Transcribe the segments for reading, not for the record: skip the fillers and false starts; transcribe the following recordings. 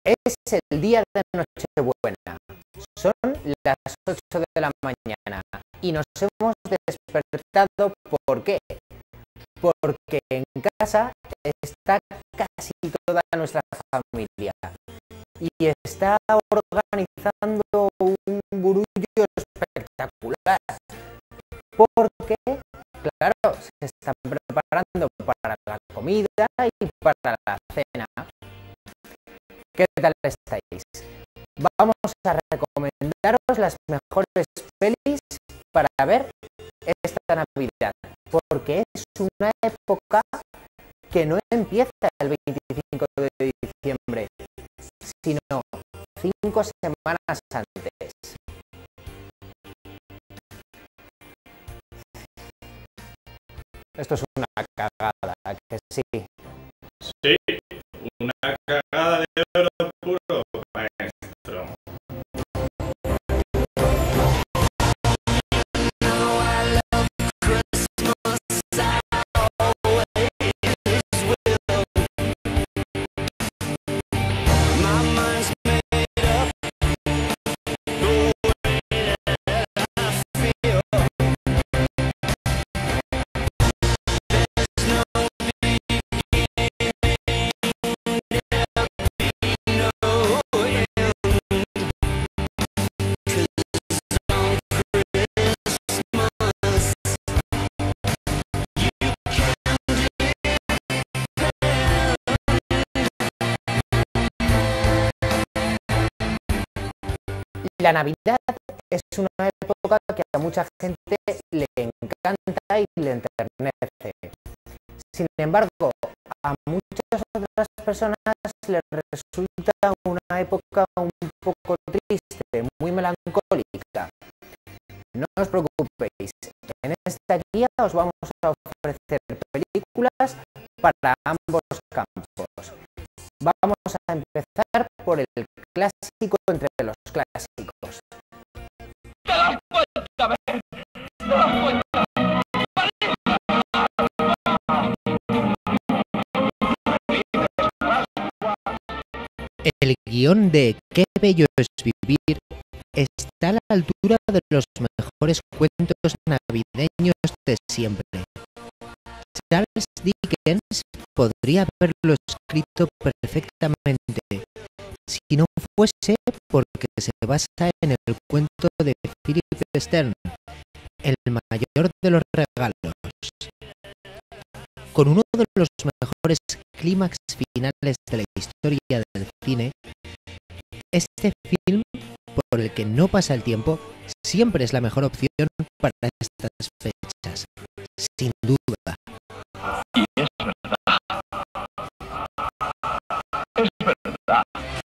Es el día de Nochebuena. Son las 8 de la mañana y nos hemos despertado. ¿Por qué? Porque en casa está casi toda nuestra familia y está organizando un burullo espectacular. Porque, claro, se están preparando para la comida y para la cena. ¿Qué tal estáis? Vamos a recomendaros las mejores pelis para ver esta Navidad, porque es una época que no empieza el 25 de diciembre, sino 5 semanas antes. Esto es una cagada, que sí. Sí, una cagada de oro puro, maestro. La Navidad es una época que a mucha gente le encanta y le enternece. Sin embargo, a muchas otras personas les resulta una época un poco triste, muy melancólica. No os preocupéis, en esta guía os vamos a ofrecer películas para ambos campos. Vamos a empezar por el clásico entre los clásicos. El guión de Qué bello es vivir está a la altura de los mejores cuentos navideños de siempre. Charles Dickens podría haberlo escrito perfectamente si no fuese porque se basa en el cuento de Philip Stern, El mayor de los regalos. Con uno de los mejores clímax finales de la historia del cine, este film, por el que no pasa el tiempo, siempre es la mejor opción para estas fechas, sin duda. Y es verdad. Es verdad.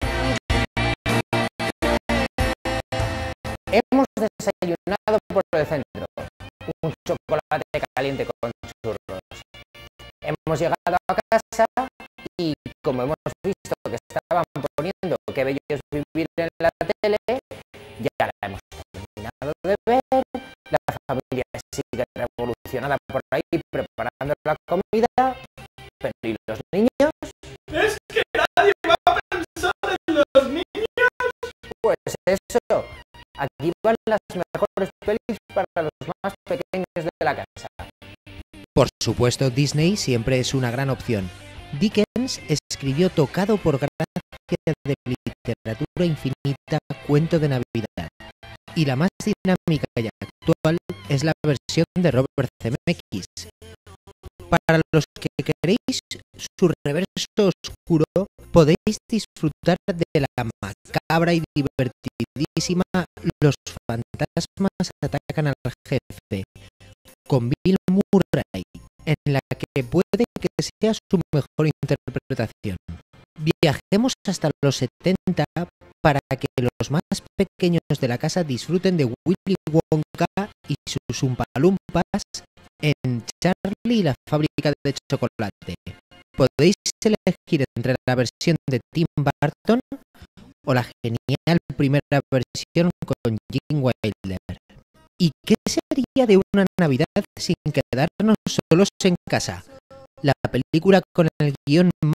Hemos desayunado por el centro, un chocolate caliente con churros. Hemos llegado a casa y, como hemos visto que estaban poniendo Qué bello es vivir en la tele, ya la hemos terminado de ver. La familia sigue revolucionada por ahí preparando la comida, pero ¿y los niños? Es que nadie va a pensar en los niños. Pues eso, aquí van las mejores pelis para los más pequeños de la casa. Por supuesto, Disney siempre es una gran opción. Dickens escribió, tocado por gracia de literatura infinita, Cuento de Navidad. Y la más dinámica y actual es la versión de Robert Zemeckis. Para los que queréis su reverso oscuro, podéis disfrutar de la macabra y divertidísima Los fantasmas atacan al jefe, con Bill Murray, en la que puede que sea su mejor interpretación. Viajemos hasta los 70 para que los más pequeños de la casa disfruten de Willy Wonka y sus Umpalumpas en Charlie y la fábrica de chocolate. Podéis elegir entre la versión de Tim Burton o la genial primera versión con Gene Wilder. ¿Y qué sería de una Navidad sin quedarnos solos en casa? La película con el guión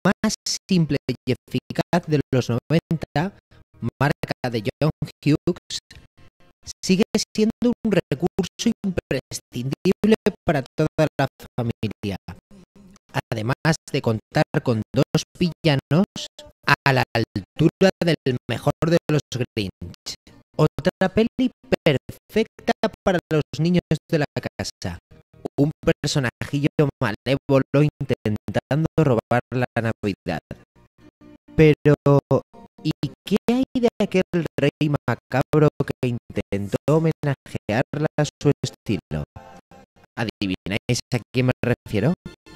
más simple y eficaz de los 90, marca de John Hughes, sigue siendo un recurso imprescindible para toda la familia, además de contar con dos villanos a la altura del mejor de los Grinch. Otra peli perfecta para los niños de la casa. Un personajillo malévolo intentando robar la Navidad. Pero, ¿y qué hay de aquel rey macabro que intentó homenajearla a su estilo? ¿Adivináis a quién me refiero?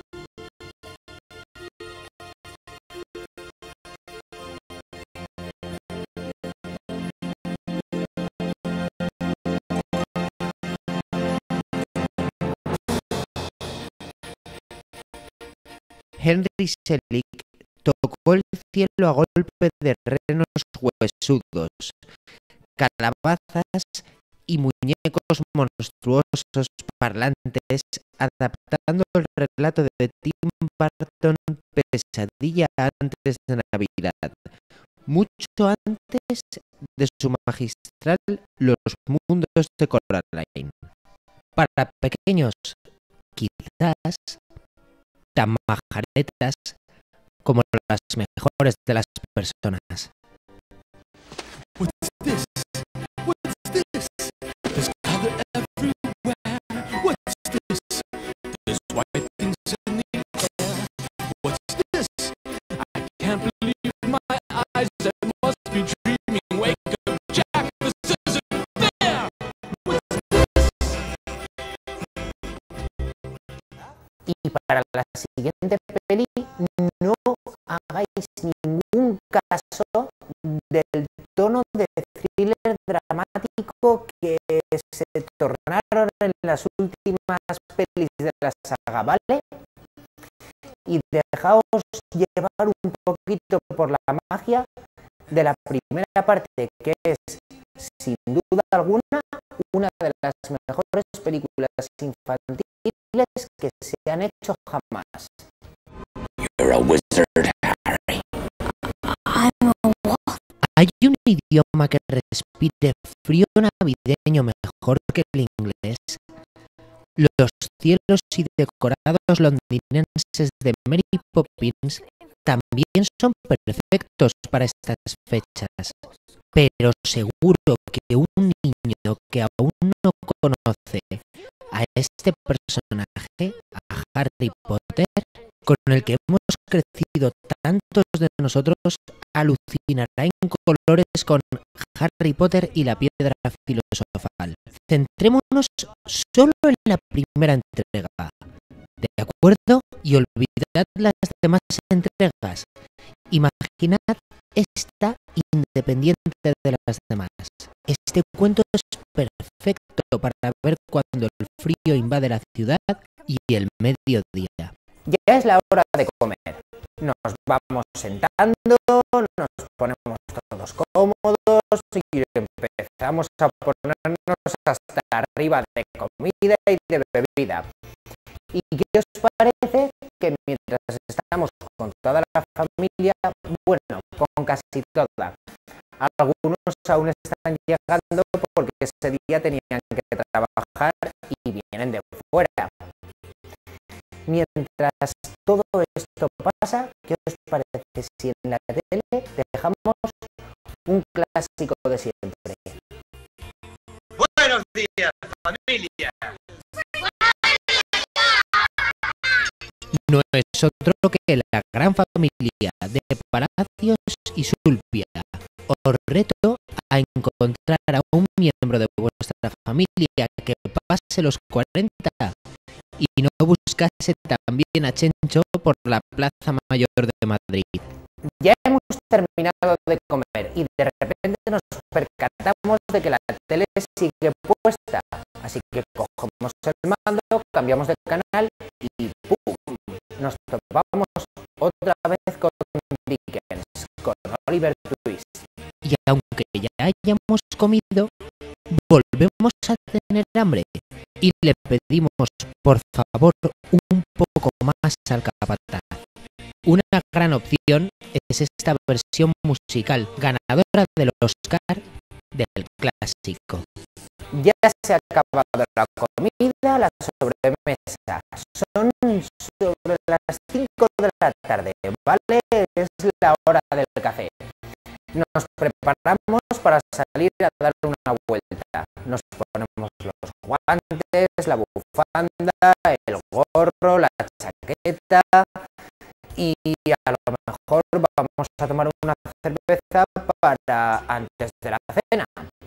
Henry Selick tocó el cielo a golpe de renos huesudos, calabazas y muñecos monstruosos parlantes, adaptando el relato de Tim Burton Pesadilla antes de Navidad, mucho antes de su magistral Los mundos de Coraline. Para pequeños, quizás tan majaretas como las mejores de las personas. What's this? What's this? There's color everywhere. What's this? There's white things in the air. What's this? I can't believe my eyes. I must be dreaming. Wake up, Jack. This isn't fair. What's this? Y para la siguiente peli, no hagáis ningún caso del tono de thriller dramático que se tornaron en las últimas pelis de la saga, ¿vale? Y dejaos llevar un poquito por la magia de la primera parte, que es, sin duda alguna, una de las mejores películas infantiles que se han hecho jamás. You're a wizard, Harry. ¿Hay un idioma que respire frío navideño mejor que el inglés? Los cielos y decorados londinenses de Mary Poppins también son perfectos para estas fechas, pero seguro que un niño que aún no conoce a este personaje, a Harry Potter, con el que hemos crecido tantos de nosotros, alucinará en colores con Harry Potter y la piedra filosofal. Centrémonos solo en la primera entrega, ¿de acuerdo? Y olvidad las demás entregas. Imaginad esta independiente de las demás. Este cuento es perfecto para ver cuando el frío invade la ciudad y el mediodía. Ya es la hora de comer. Nos vamos sentando, nos ponemos todos cómodos y empezamos a ponernos hasta arriba de comida y de bebida. ¿Y qué os parece que mientras estamos con toda la familia, bueno, con casi toda, algunos aún están llegando porque ese día tenían que trabajar y vienen de fuera? Mientras todo esto pasa, ¿qué os parece si en la tele dejamos un clásico de siempre? Buenos días, familia. No es otro que la gran familia de Palacios y Sulpia. Os reto a encontrar a un miembro de vuestra familia que pase los 40 y no buscase también a Chencho por la Plaza Mayor de Madrid. Ya hemos terminado de comer y de repente nos percatamos de que la tele sigue puesta, así que cogemos el mando, cambiamos de canal y ¡pum! Nos topamos otra vez con Dickens, con Oliver Twist. Y aunque ya hayamos comido, volvemos a tener hambre y le pedimos por favor un poco más al capataz. Una gran opción es esta versión musical ganadora del Oscar del clásico. Ya se ha acabado la comida, la sobremesa. Son sobre las 5 de la tarde, ¿vale? Es la hora del café. Nos preparamos para salir a dar una vuelta. Nos ponemos los guantes, la bufanda, el gorro, la chaqueta y a lo mejor vamos a tomar una cerveza para antes de la cena.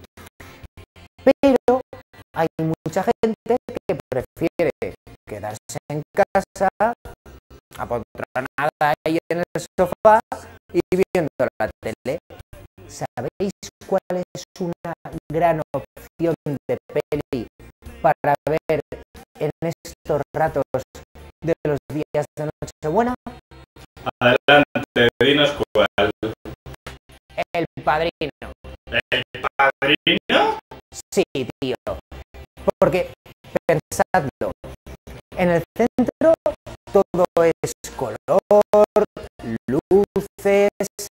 Pero hay mucha gente que prefiere quedarse en casa, apotronada ahí en el sofá y viendo la tele. ¿Sabéis cuál es una gran opción de peli para ver en estos ratos de los días de Nochebuena? Adelante, dinos cuál. El Padrino. ¿El Padrino? Sí, tío. Porque, pensadlo, en el centro todo es color, luces,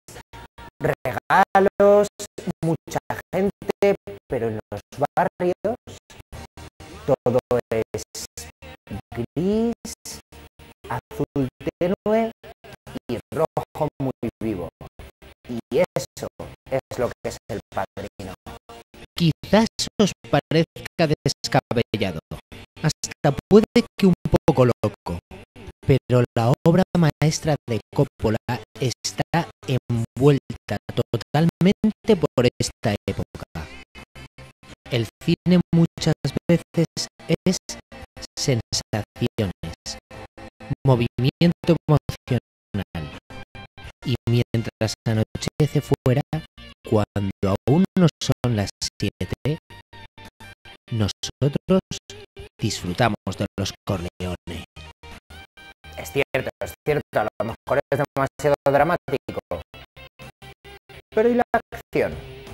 regalos, mucha gente, pero en los barrios todo es gris, azul tenue y rojo muy vivo. Y eso es lo que es el Padrino. Quizás os parezca descabellado, hasta puede que un poco loco, pero la obra maestra de Coppola está envuelta totalmente por esta época. El cine muchas veces es sensaciones, movimiento emocional, y mientras anochece fuera, cuando aún no son las 7, nosotros disfrutamos de los Corleone. Es cierto, a lo mejor es demasiado dramático. Pero ¿y la acción?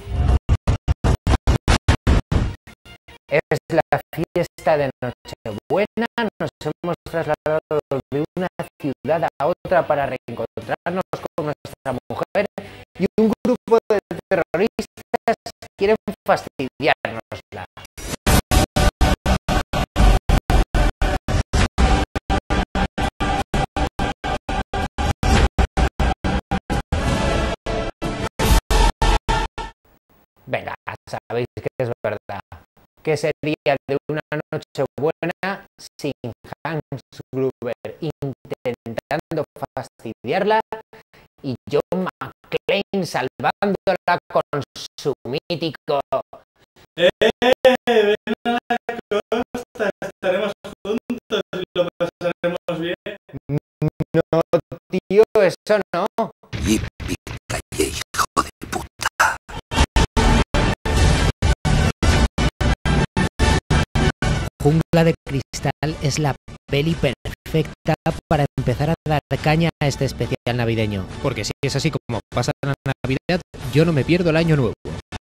Es la fiesta de Nochebuena, nos hemos trasladado de una ciudad a otra para reencontrarnos con nuestra mujer y un grupo de terroristas quieren fastidiárnosla. Venga, sabéis que es verdad. ¿Qué sería de una noche buena sin Hans Gruber intentando fastidiarla y John McClane salvándola con su mítico? Ven a la costa, estaremos juntos y lo pasaremos bien. No, tío, eso no. Yippee-ki-yay, hijo de puta. Jungla de Cristal es la peli perfecta para empezar a dar caña a este especial navideño. Porque si es así como pasa la Navidad, yo no me pierdo el Año Nuevo.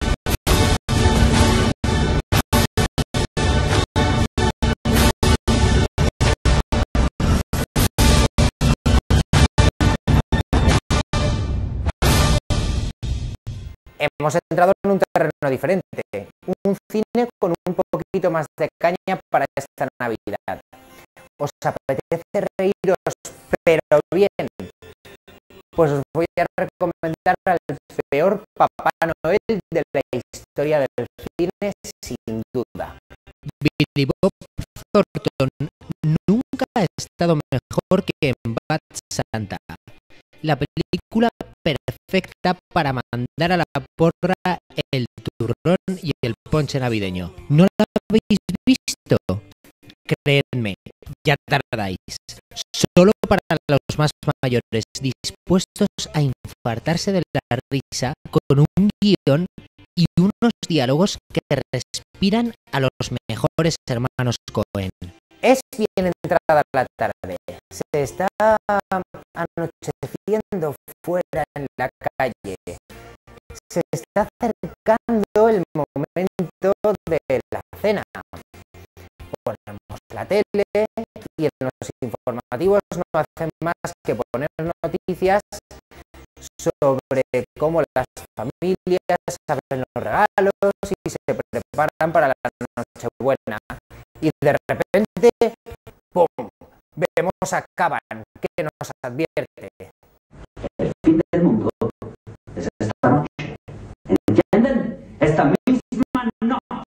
Hemos entrado en un terreno diferente, un cine con un poquito más de caña para esta Navidad. ¿Os apetece reíros, pero bien? Pues os voy a recomendar al peor Papá Noel de la historia del cine, sin duda. Billy Bob Thornton nunca ha estado mejor que en Bad Santa, la película perfecta para mandar a la porra el turrón y el ponche navideño. ¿No la habéis visto? Creedme, ya tardáis. Solo para los más mayores, dispuestos a infartarse de la risa con un guión y unos diálogos que respiran a los mejores hermanos Coen. Es bien entrada la tarde. Se está anocheciendo fuera en la calle. Se está acercando el momento de la cena. Ponemos la tele y en los informativos no hacen más que poner noticias sobre cómo las familias abren los regalos y se preparan para la Nochebuena. Y de repente, ¡pum!, vemos a Caban, que nos advierte. El fin del mundo es esta noche. ¿Entienden? Esta misma noche.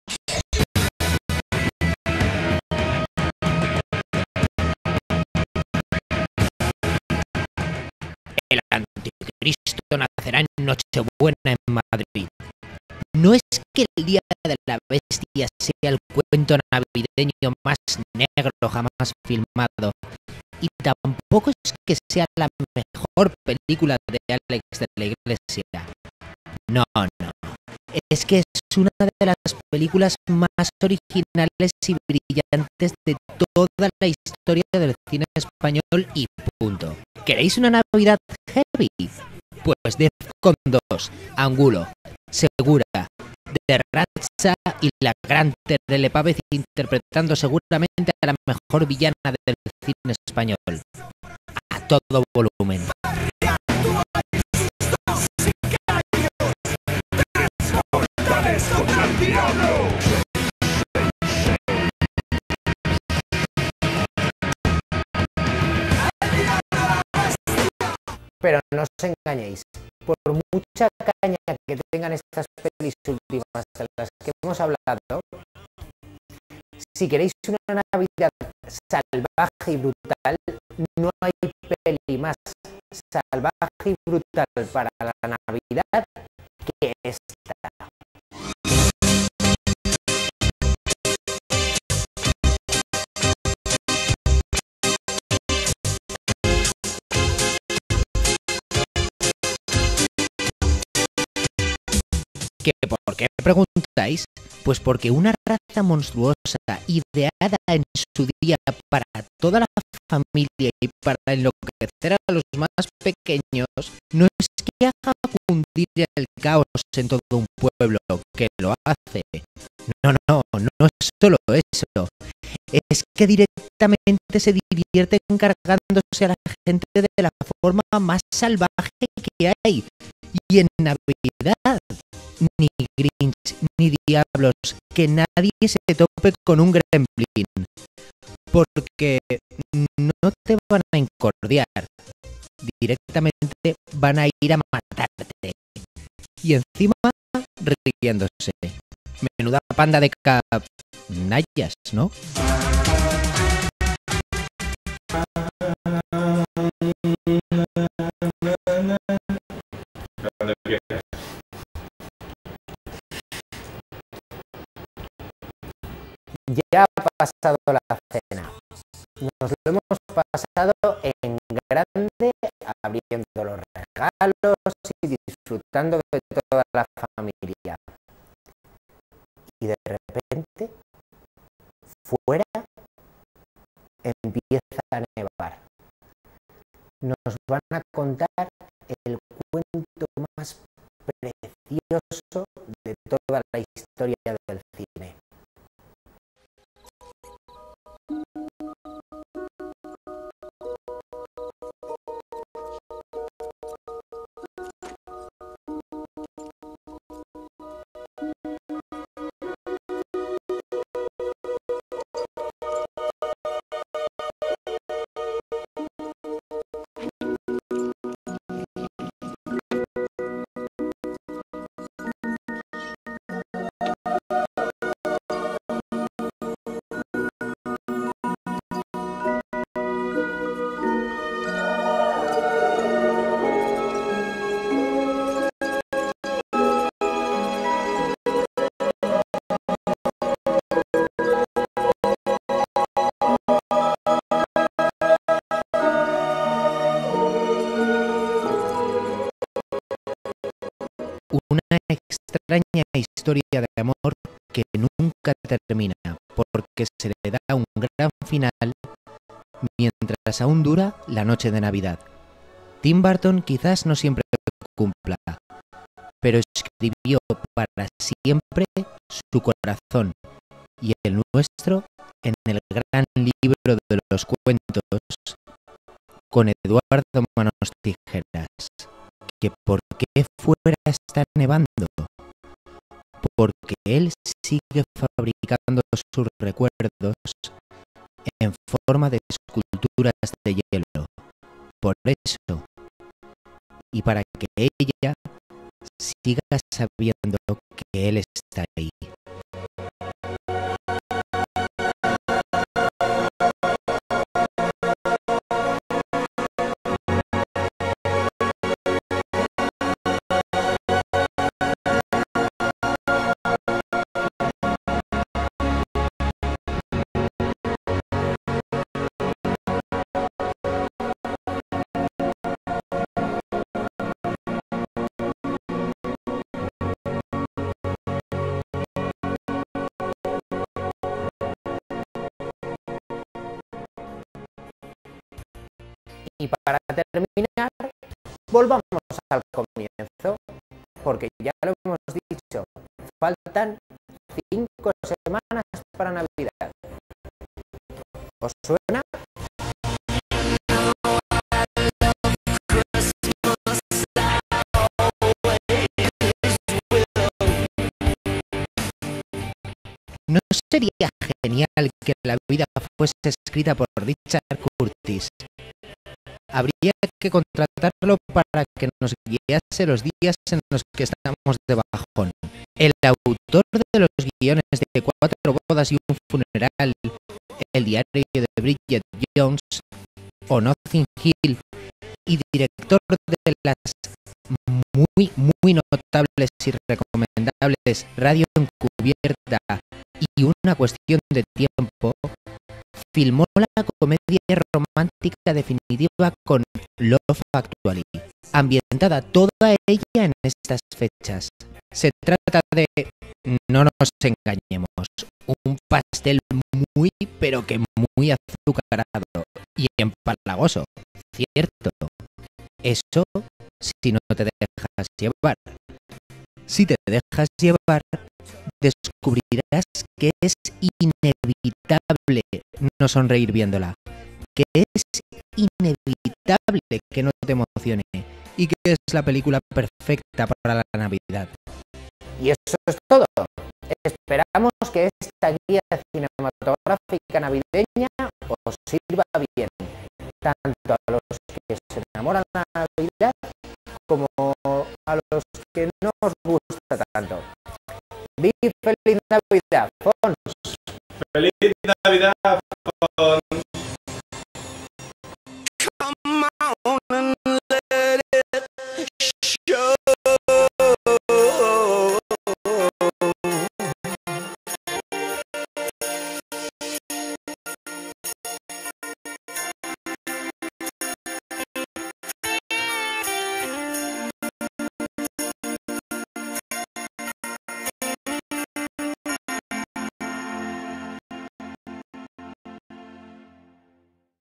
El anticristo nacerá en Nochebuena en Madrid. No es que el Día de la Bestia sea el cuento navideño más negro jamás filmado, y tampoco es que sea la mejor película de Alex de la Iglesia. No, no. Es que es una de las películas más originales y brillantes de toda la historia del cine español y punto. ¿Queréis una Navidad heavy? Pues Defcon 2, Angulo, Segura, de Ratcha y la gran Terele Pávez interpretando seguramente a la mejor villana del cine español. A todo volumen. Pero no os engañéis, por mucha caña que tengan estas pelis últimas de las que hemos hablado, si queréis una Navidad salvaje y brutal, no hay peli más salvaje y brutal para la Navidad que esta. ¿Por qué preguntáis? Pues porque una raza monstruosa ideada en su día para toda la familia y para enloquecer a los más pequeños no es que haga cundir el caos en todo un pueblo, que lo hace. No es solo eso. Es que directamente se divierte encargándose a la gente de la forma más salvaje que hay. Y en Navidad, ni Grinch ni diablos, que nadie se tope con un gremlin, porque no te van a incordiar, directamente van a ir a matarte. Y encima riéndose. Menuda panda de canallas, ¿no? Ya ha pasado la cena. Nos lo hemos pasado en grande, abriendo los regalos y disfrutando de toda la familia. Y de repente, fuera, empieza a nevar. Nos van a contar el cuento más precioso de toda la historia del cine. Una extraña historia de amor que nunca termina, porque se le da un gran final mientras aún dura la noche de Navidad. Tim Burton quizás no siempre cumpla, pero escribió para siempre su corazón, y el nuestro en el gran libro de los cuentos con Eduardo Manos Tijeras que por qué fuera está nevando, porque él sigue fabricando sus recuerdos en forma de esculturas de hielo. Por eso, y para que ella siga sabiendo que él está ahí. Y para terminar, volvamos al comienzo, porque ya lo hemos dicho, faltan 5 semanas para Navidad. ¿Os suena? ¿No sería genial que la vida fuese escrita por Richard Curtis? Habría que contratarlo para que nos guiase los días en los que estamos de bajón. El autor de los guiones de 4 bodas y un funeral, El diario de Bridget Jones o Notting Hill, y director de las muy notables y recomendables Radio Encubierta y Una cuestión de tiempo, filmó la comedia romántica definitiva con Love Actually, ambientada toda ella en estas fechas. Se trata de, no nos engañemos, un pastel muy pero que muy azucarado y empalagoso, ¿cierto? Eso si no te dejas llevar. Si te dejas llevar, descubrirás que es inevitable no sonreír viéndola, que es inevitable que no te emocione y que es la película perfecta para la Navidad. Y eso es todo. Esperamos que esta guía cinematográfica navideña os sirva bien, tanto a los que se enamoran de la Navidad como a los que no os gusta tanto. ¡Feliz Navidad, Fons! ¡Feliz Navidad, Fons!